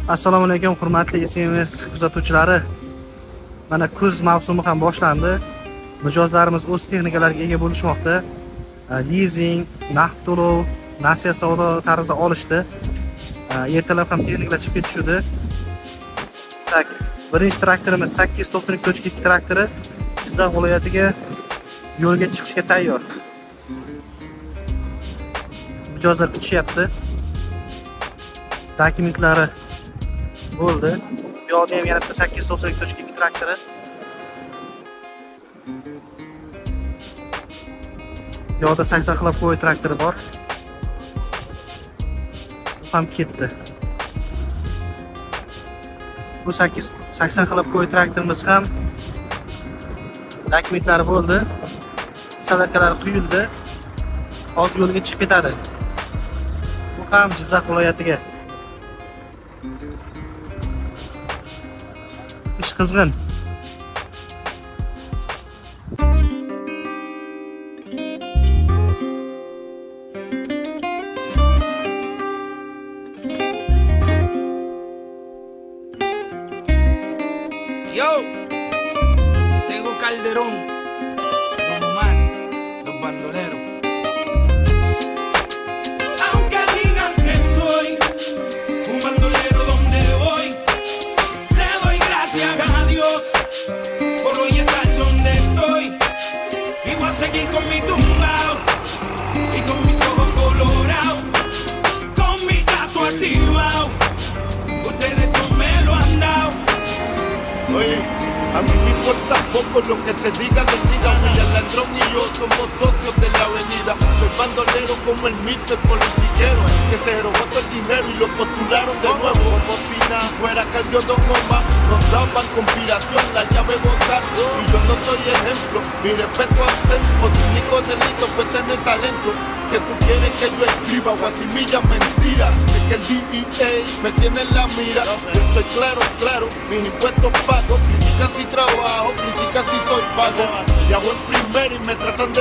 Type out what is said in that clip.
Assalomu alaykum hurmatli SMS kuzatuvchilari. Mana kuz mavsumi ham boshlandi. Mijozlarimiz o'z texnikalariga ega bo'lishmoqda. Leasing, naqd to'lov, nasiya savdo tarzida olishdi. Ertalab ham texnikalar chiqib ketishdi. Tak, birinchi traktorimiz 892.2 traktori Jizzax viloyatiga yo'lga chiqishga tayyor. Mijozlar kutishyapti. Dokumentlari bo'ldi. Bu yoqda ham yana bitta 892.2 traktori. Bu yoqda 80 qilib qo'y traktori bor. Bu ham ketdi. Bu 80 qilib qo'y traktorimiz ham dokumentlari bo'ldi. Sadarkalari quyildi. Hozir yo'lga chiqib ketadi. Bu ham Jizzax viloyatiga. Ish qizg'in. Yo, tengo Calderón, Don Omar, los bandoleros. Aunque digan que soy un bandolero donde voy, le doy gracias a Dios por hoy estar donde estoy. Y voy a seguir con mi tumbao y con mis ojos colorados, con mi gato activado. Ustedes no me lo han dado. Oye, a mí me importa poco lo que se diga, William Ladrón y yo somos socios de la avenida. Soy bandolero como el mito, el politiquero, que se robó todo el dinero y lo postularon de nuevo. Como si nada fuera cayó Don Omar, nos daban conspiración, la llave botar. Y yo no soy ejemplo, mi respeto a usted, por su único delito fue tener talento. Que tú quieres que yo escriba guasimilla mentira, es que el DEA me tiene en la mira. Yo estoy claro, mis impuestos pago, critican si trabajo, critican si soy pago. Y hago en primero y me tratan de